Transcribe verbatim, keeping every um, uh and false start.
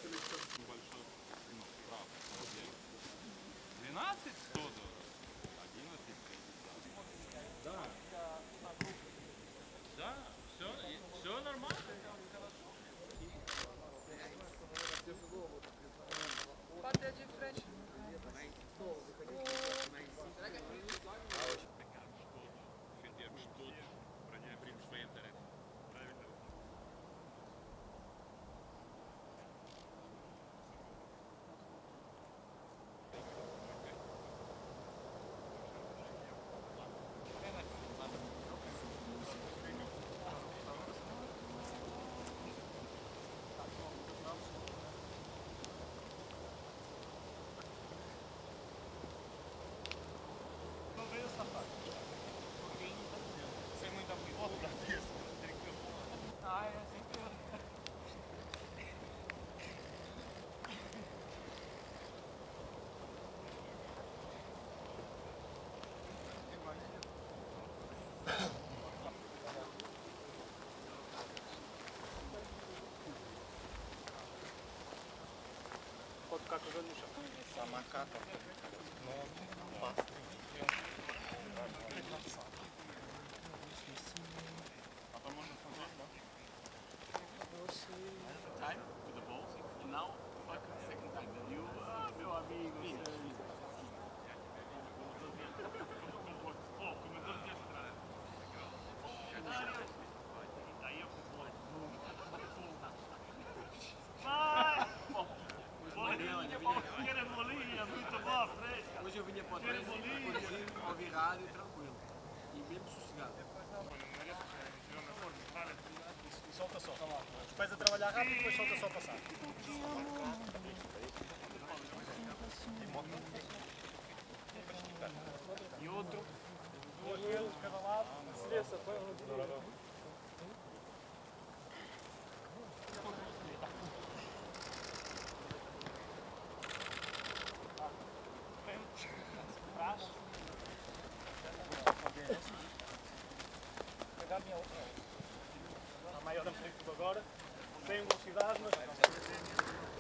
двенадцать сто одиннадцать. Да. Да, все, все нормально. Partea de frente. Defendermos todos para abrirmos bem a tarefa. Ah, é sempre eu. Pode ficar com o olho no chão. Só marcar, tá? Não passa. Time to the balls and now fuck second time. You, uh, meu amigo, oh, começou a entrar. Daí eu vou. Vai! Bolinha, bolinha, bolinha, muito boa, fresca. Hoje eu vinha para o treino, conduzir, ouvir rádio, tranquilo. E mesmo sossegado. E solta só. Os pés a trabalhar rápido e depois solta só passar. E outro. Duas vezes de cada lado. Desça, põe um Trás. Pegar a minha outra. A maior amplitude agora. Sem velocidade, mas.